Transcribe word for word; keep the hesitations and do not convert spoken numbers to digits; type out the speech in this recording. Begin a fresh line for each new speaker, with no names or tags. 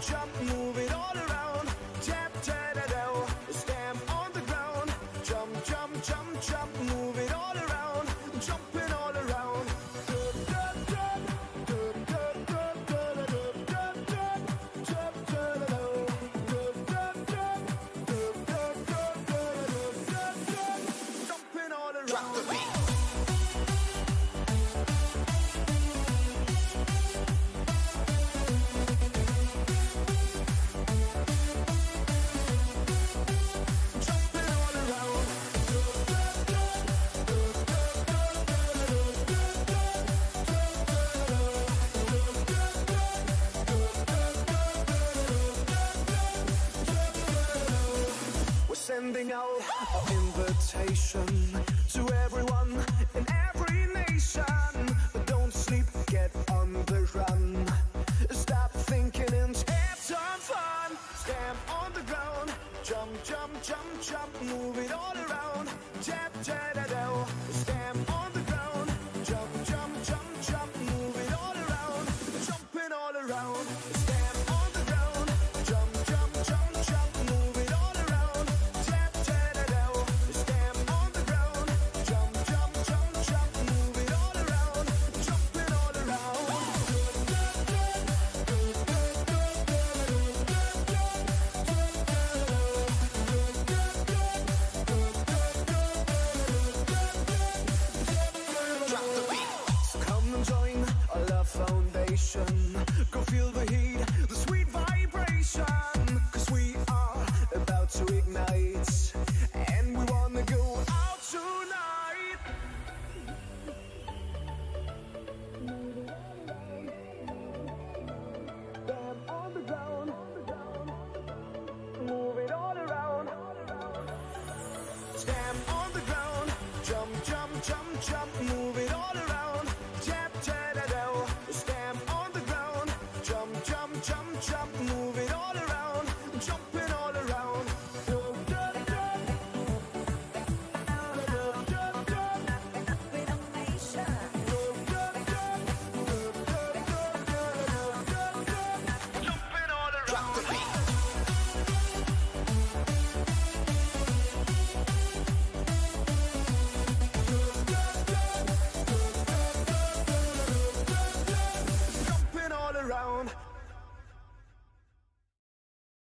jump, move it all around. Tap, tap, da, da. Stamp on the ground. Jump, jump, jump, jump, move it all around. Jumping all around. Jumping all around. Drop the beat. Sending out an invitation to everyone in every nation. But don't sleep, get on the run. Stop thinking and have some fun. Stamp on the ground. Jump, jump, jump, jump, move it all around. Tap, tap, da, da. Stamp on the ground. Jump, jump, jump, jump, move it all around. Jumping all around. Stamp on the ground. Jump, jump, jump, jump, move it all around. Foundation. Go feel the heat, the sweet vibration. Cause we are about to ignite, and we wanna go out tonight. Stamp on the ground, move it all around. Stamp on the ground, jump, jump, jump, jump, move it all around. Tap, tap, da, da. Stamp on the ground, jump, jump, jump, jump, move it all around, jumping all around. Jumping all around. Drop the beat.